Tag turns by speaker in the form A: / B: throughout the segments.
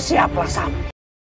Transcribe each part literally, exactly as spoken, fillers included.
A: Bersiaplah Sam.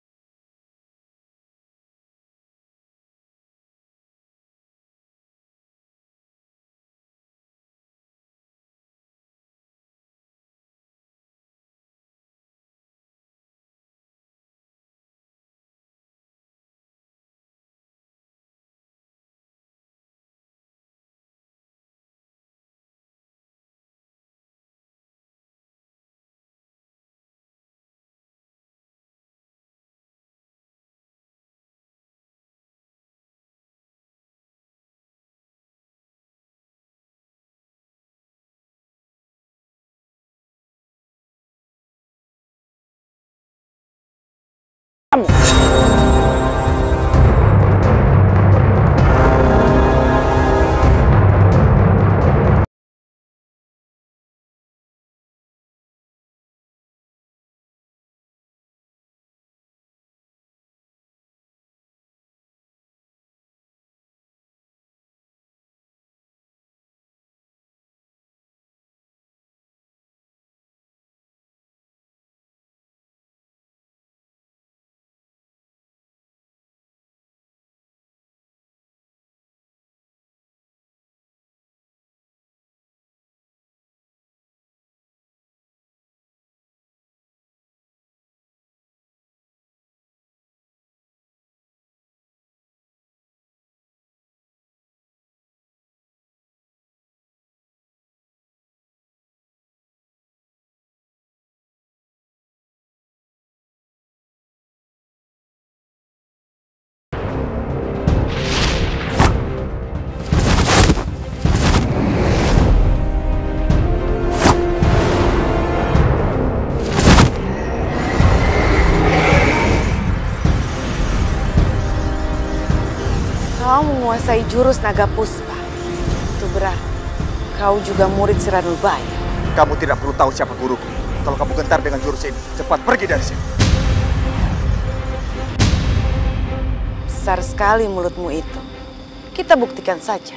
B: Kau menguasai jurus naga puspa. Itu berarti kau juga murid Siranurbaya.
C: Kamu tidak perlu tahu siapa guruku. Kalau kamu gentar dengan jurus ini, cepat pergi dari sini.
B: Besar sekali mulutmu itu. Kita buktikan saja.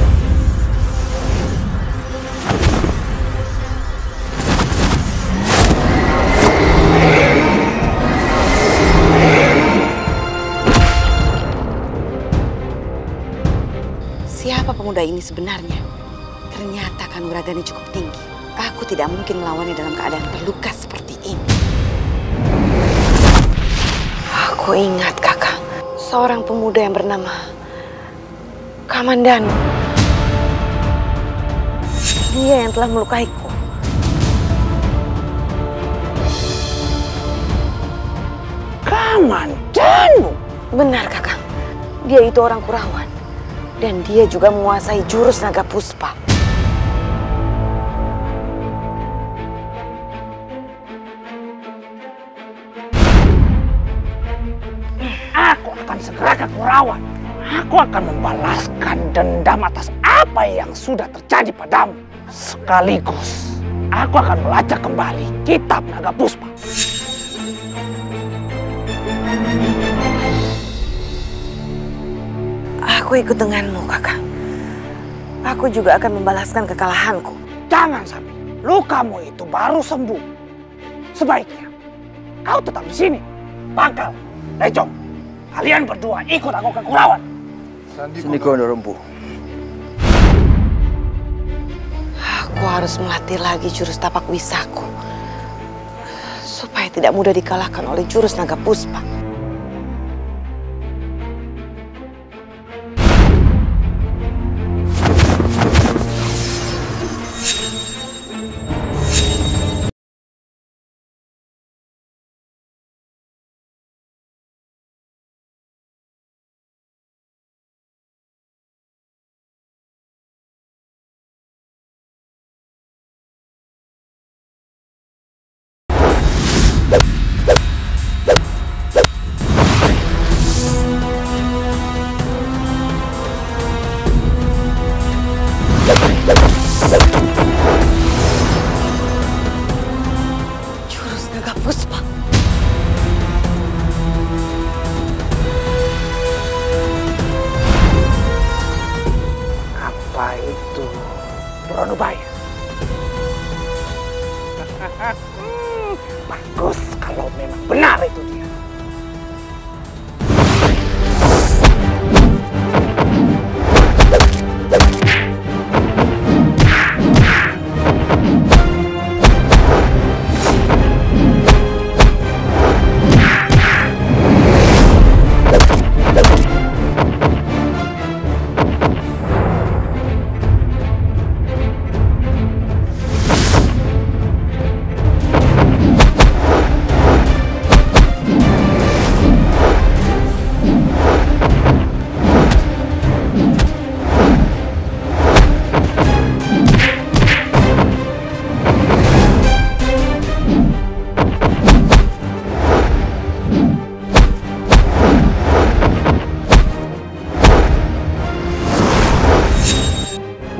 B: Siapa pemuda ini sebenarnya? Ternyata kanuraganya cukup tinggi. Aku tidak mungkin melawannya dalam keadaan terluka seperti ini. Aku ingat kakak, seorang pemuda yang bernama Kamandanu. Dia yang telah melukaiku.
A: Kamandanu?
B: Benar kakak, dia itu orang Kurawan. Dan dia juga menguasai jurus naga puspa.
A: Aku akan segera ke Kurawan. Aku akan membalaskan dendam atas apa yang sudah terjadi padamu. Sekaligus, aku akan melacak kembali kitab naga puspa.
B: Aku ikut denganmu, kakak. Aku juga akan membalaskan kekalahanku.
A: Jangan sampai lukamu itu baru sembuh. Sebaiknya kau tetap di sini. Bakal, Lecong, kalian berdua ikut aku ke Kurawan.
C: Sini kau Rempu.
B: Aku harus melatih lagi jurus tapak wisaku. Supaya tidak mudah dikalahkan oleh jurus naga puspa.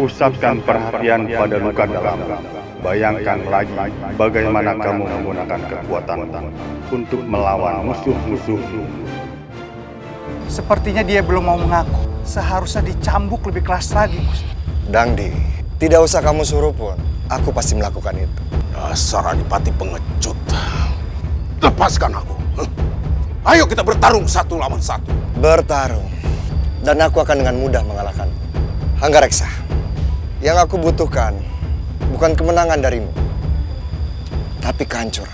D: Pusatkan perhatian pada luka dalam. Bayangkan lagi bagaimana kamu menggunakan kekuatan untuk melawan musuh-musuhmu.
E: Sepertinya dia belum mau mengaku. Seharusnya dicambuk lebih keras lagi, Gusti.
F: Dangdi, tidak usah kamu suruh pun. Aku pasti melakukan itu.
G: Dasar Adipati pengecut. Lepaskan aku. Ayo kita bertarung satu lawan satu.
F: Bertarung. Dan aku akan dengan mudah mengalahkan Hanggareksa. Yang aku butuhkan bukan kemenangan darimu, tapi kehancuran.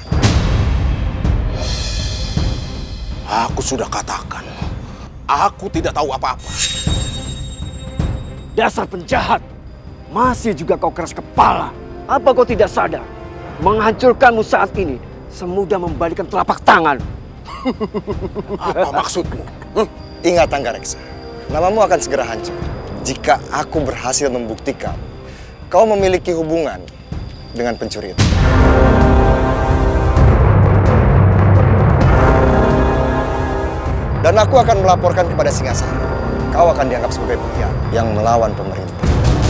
G: Aku sudah katakan, aku tidak tahu apa-apa.
A: Dasar penjahat, masih juga kau keras kepala. Apa kau tidak sadar? Menghancurkanmu saat ini semudah membalikan telapak tangan.
G: Apa maksudmu? Huh?
F: Ingat Hanggareksa, namamu akan segera hancur jika aku berhasil membuktikan kau memiliki hubungan dengan pencuri itu. Dan aku akan melaporkan kepada Singasari. Kau akan dianggap sebagai pihak yang melawan pemerintah.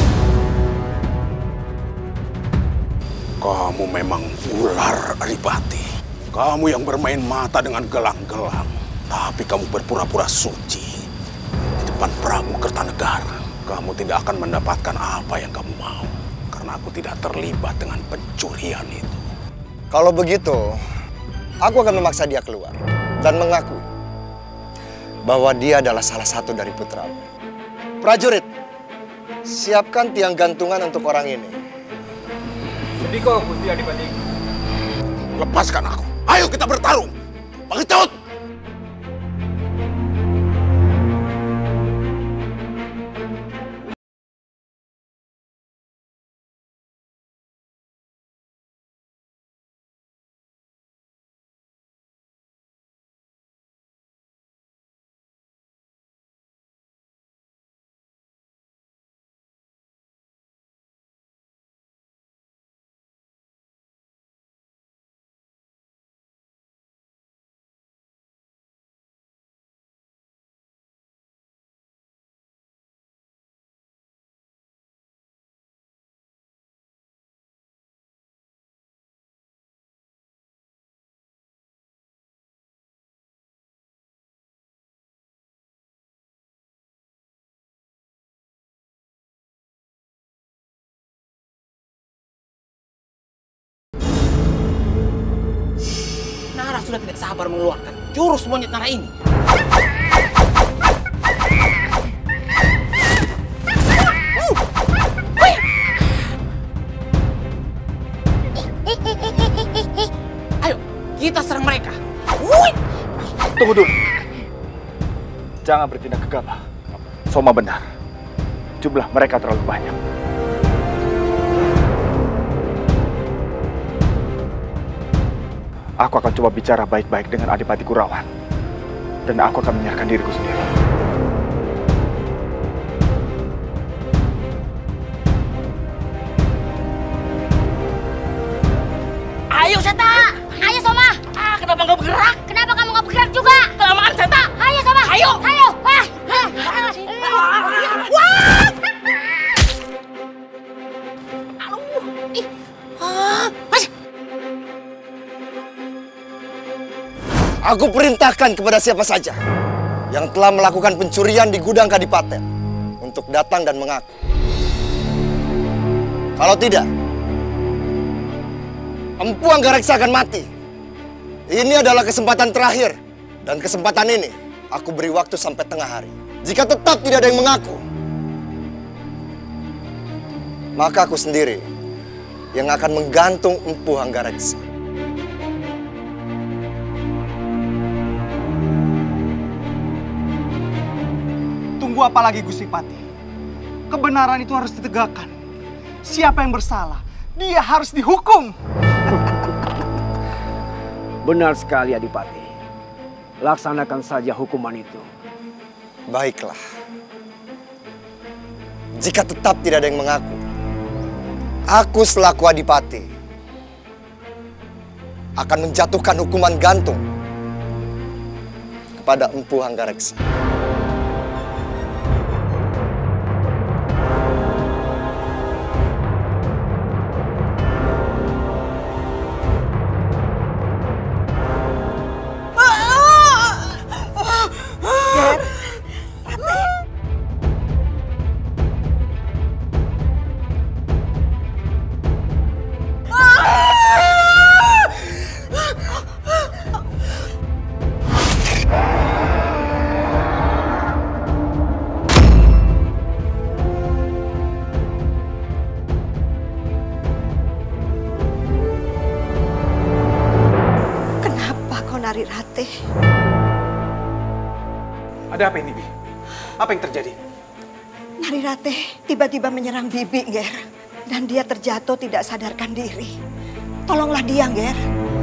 G: Kamu memang ular, Adipati. Kamu yang bermain mata dengan gelang-gelang. Tapi kamu berpura-pura suci. Di depan Prabu Kertanegara, kamu tidak akan mendapatkan apa yang kamu mau. Karena aku tidak terlibat dengan pencurian itu.
F: Kalau begitu, aku akan memaksa dia keluar dan mengaku bahwa dia adalah salah satu dari putramu. Prajurit, siapkan tiang gantungan untuk orang ini.
C: Sudiko, Gusti Adipati.
G: Lepaskan aku. Ayo kita bertarung. Pengecut!
A: Sudah tidak sabar mengeluarkan jurus monyet nara ini. Ayo, kita serang mereka.
C: Tunggu dulu. Jangan bertindak gegabah. Soma benar. Jumlah mereka terlalu banyak. Aku akan coba bicara baik-baik dengan Adipati Kurawan. Dan aku akan menyerahkan diriku sendiri.
H: Ayo Seta! Ayo Soma!
A: Ah, kenapa nggak bergerak?
H: Kenapa kamu nggak bergerak juga?
A: Kelamaan Seta!
H: Ayo Soma!
A: Ayo!
H: Ayo! Wah! Wah!
A: Aduh! Ih! Ah! Mas!
F: Aku perintahkan kepada siapa saja yang telah melakukan pencurian di gudang Kadipaten untuk datang dan mengaku. Kalau tidak, Empu Hanggareksa akan mati. Ini adalah kesempatan terakhir. Dan kesempatan ini, aku beri waktu sampai tengah hari. Jika tetap tidak ada yang mengaku, maka aku sendiri yang akan menggantung Empu Hanggareksa.
E: Tunggu apa lagi, Gusti Pati? Kebenaran itu harus ditegakkan. Siapa yang bersalah, dia harus dihukum.
A: Benar sekali, Adipati. Laksanakan saja hukuman itu.
F: Baiklah. Jika tetap tidak ada yang mengaku, aku selaku Adipati akan menjatuhkan hukuman gantung kepada Empu Hanggareksa.
I: Narirate.
E: Ada apa ini, Bi? Apa yang terjadi?
I: Narirate tiba-tiba menyerang Bibi, Ger. Dan dia terjatuh tidak sadarkan diri. Tolonglah dia, Ger.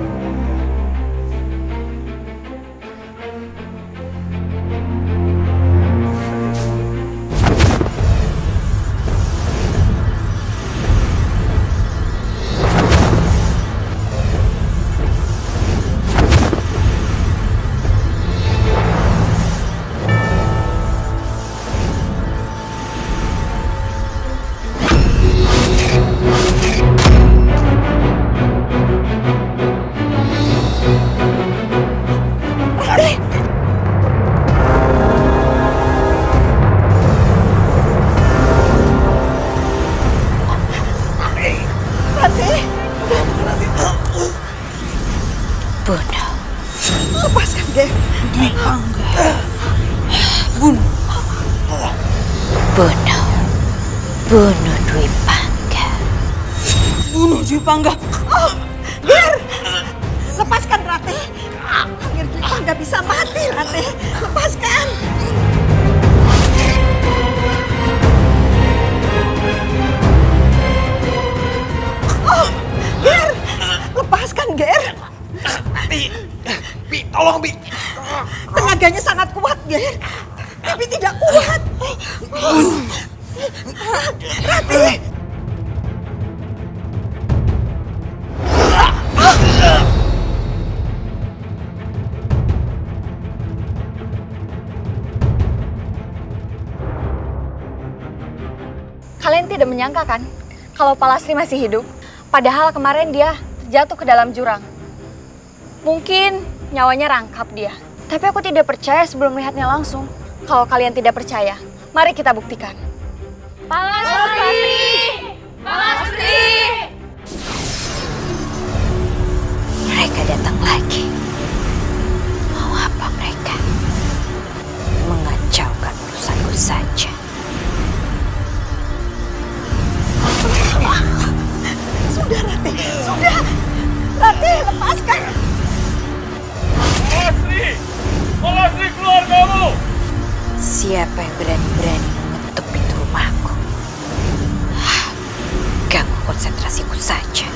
I: Bunuh. Lepaskan, Ger.
B: Dwi Pangga. Bunuh. Bunuh. Bunuh Dwi Pangga.
I: Bunuh Dwi Pangga. Oh, Ger. Lepaskan, Rate. Akhir Dwi Pangga bisa mati, Rate. Lepaskan. Oh, Ger. Lepaskan, Ger.
C: Bi, Bi, tolong Bi.
I: Tenaganya sangat kuat, Ger. Tapi tidak kuat. Rati.
J: Kalian tidak menyangka kan kalau Palastri masih hidup? Padahal kemarin dia jatuh ke dalam jurang. Mungkin nyawanya rangkap dia. Tapi aku tidak percaya sebelum melihatnya langsung. Kalau kalian tidak percaya, mari kita buktikan. Palastri! Palastri!
B: Mereka datang lagi. Mau apa mereka? Mengacaukan urusanku saja.
I: Sudah, Rati. Sudah. Rati, lepaskan.
K: Palastri! Palastri, keluar kamu!
B: Siapa yang berani-berani mengetuk pintu rumahku? Ganggu konsentrasiku saja.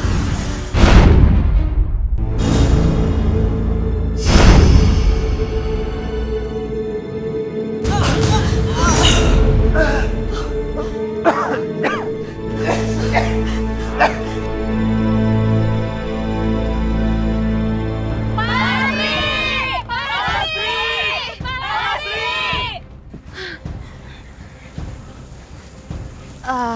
J: Uh,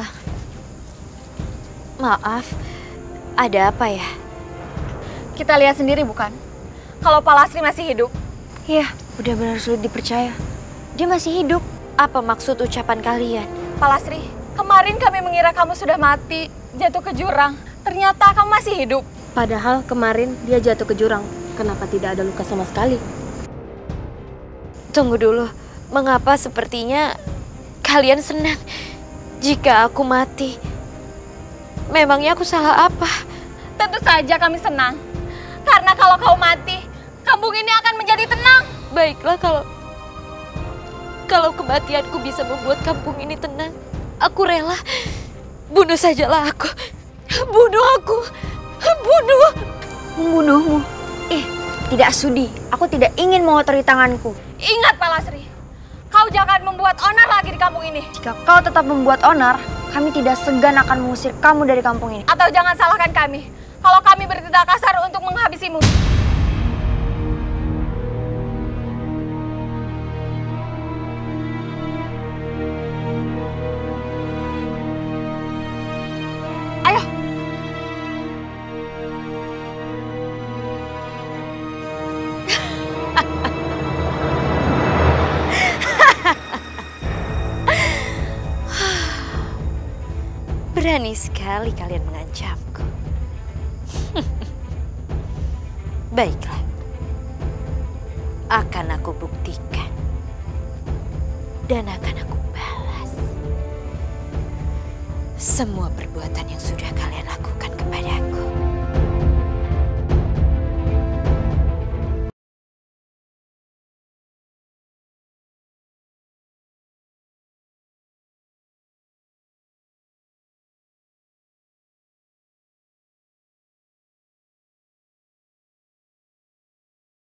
J: maaf, ada apa ya? Kita lihat sendiri bukan? Kalau Palastri masih hidup. Iya, benar-benar sulit dipercaya. Dia masih hidup.
B: Apa maksud ucapan kalian?
J: Palastri, kemarin kami mengira kamu sudah mati, jatuh ke jurang. Ternyata kamu masih hidup.
L: Padahal kemarin dia jatuh ke jurang. Kenapa tidak ada luka sama sekali?
B: Tunggu dulu, mengapa sepertinya kalian senang jika aku mati? Memangnya aku salah apa?
J: Tentu saja kami senang. Karena kalau kau mati, kampung ini akan menjadi tenang.
B: Baiklah, kalau kalau kematianku bisa membuat kampung ini tenang, aku rela. Bunuh sajalah aku. Bunuh aku. Bunuh.
J: Membunuhmu? Eh, tidak sudi. Aku tidak ingin mengotori tanganku. Ingat, Palastri. Kau jangan membuat onar lagi di kampung ini. Jika kau tetap membuat onar, kami tidak segan akan mengusir kamu dari kampung ini. Atau jangan salahkan kami kalau kami bertindak kasar untuk menghabisimu. Ayo.
B: Berani sekali kalian mengancamku. Baiklah, akan aku buktikan dan akan aku balas semua perbuatan yang sudah kalian lakukan kepadaku.